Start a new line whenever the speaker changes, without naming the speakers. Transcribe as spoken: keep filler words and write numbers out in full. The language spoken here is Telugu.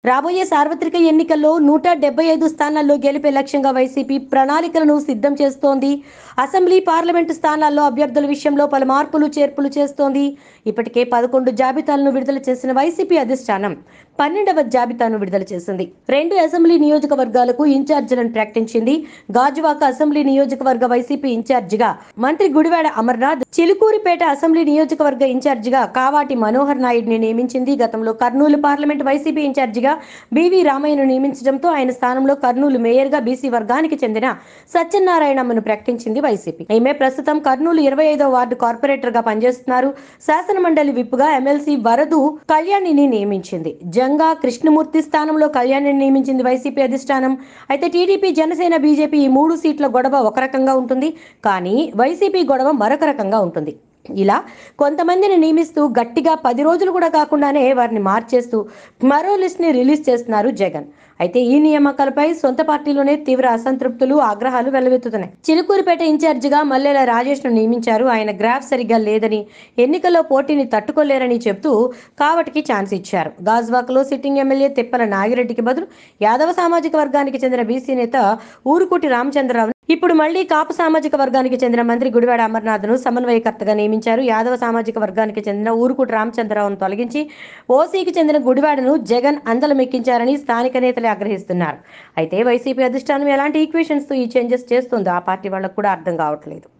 రాబోయే సార్వత్రిక ఎన్నికల్లో నూట డెబ్బై ఐదు స్థానాల్లో గెలిపే లక్ష్యంగా వైసీపీ ప్రణాళికలను సిద్ధం చేస్తోంది. అసెంబ్లీ, పార్లమెంటు స్థానాల్లో అభ్యర్థుల విషయంలో పలు మార్పులు చేర్పులు చేస్తోంది. ఇప్పటికే పదకొండు జాబితాలను విడుదల చేసిన వైసీపీ అధిష్టానం పన్నెండవ జాబితాను విడుదల చేసింది. రెండు అసెంబ్లీ నియోజకవర్గాలకు ఇన్ఛార్జీలను ప్రకటించింది. గాజువాక అసెంబ్లీ నియోజకవర్గ వైసీపీ ఇన్ఛార్జిగా మంత్రి గుడివాడ అమర్నాథ్, చిలుకూరిపేట అసెంబ్లీ నియోజకవర్గ ఇన్ఛార్జిగా కావాటి మనోహర్ నాయుడిని నియమించింది. గతంలో కర్నూలు పార్లమెంట్ వైసీపీ ఇన్ఛార్జిగా బివి రామయ్యను నియమించడంతో ఆయన స్థానంలో కర్నూలు మేయర్గా బీసీ వర్గానికి చెందిన సత్యనారాయణమ్మను ప్రకటించింది వైసీపీ. ఈమె ప్రస్తుతం కర్నూలు ఇరవై ఐదవ వార్డు కార్పొరేటర్ గా పనిచేస్తున్నారు. శాసన మండలి విప్పుగా ఎమ్మెల్సీ వరదు కళ్యాణిని నియమించింది. జంగా కృష్ణమూర్తి స్థానంలో కళ్యాణిని నియమించింది వైసీపీ అధిష్టానం. అయితే టీడీపీ, జనసేన, బీజేపీ ఈ మూడు సీట్ల గొడవ ఒక రకంగా ఉంటుంది, కానీ వైసీపీ గొడవ మరొక రకంగా ఉంటుంది. ఇలా కొంతమందిని నియమిస్తూ గట్టిగా పది రోజులు కూడా కాకుండానే వారిని మార్చేస్తూ మరో లిస్ట్ ని రిలీజ్ చేస్తున్నారు జగన్. అయితే ఈ నియామకాలపై సొంత పార్టీలోనే తీవ్ర అసంతృప్తులు, ఆగ్రహాలు వెల్లువెత్తుతున్నాయి. చిలుకూరిపేట ఇన్ఛార్జిగా మల్లెల రాజేష్ ను నియమించారు. ఆయన గ్రాఫ్ సరిగ్గా లేదని, ఎన్నికల్లో పోటీని తట్టుకోలేరని చెప్తూ కావటికి ఛాన్స్ ఇచ్చారు. గాజువాకలో సిట్టింగ్ ఎమ్మెల్యే తిప్పల నాగిరెడ్డికి బదులు యాదవ సామాజిక వర్గానికి చెందిన బీసీ నేత ఊరుకుటి రామచంద్రరావు ఇప్పుడు మళ్లీ కాపు సామాజిక వర్గానికి చెందిన మంత్రి గుడివాడ అమర్నాథ్ను సమన్వయకర్తగా నియమించారు. యాదవ సామాజిక వర్గానికి చెందిన ఊరుకుటి రామచంద్రరావును తొలగించి ఓసీకి చెందిన గుడివాడను జగన్ అందలమెక్కించారని స్థానిక నేతలే ఆగ్రహిస్తున్నారు. అయితే వైసీపీ అధిష్టానం ఎలాంటి ఈక్వేషన్స్ తో ఈ చేంజెస్ చేస్తుందో ఆ పార్టీ వాళ్ళకు కూడా అర్థం కావట్లేదు.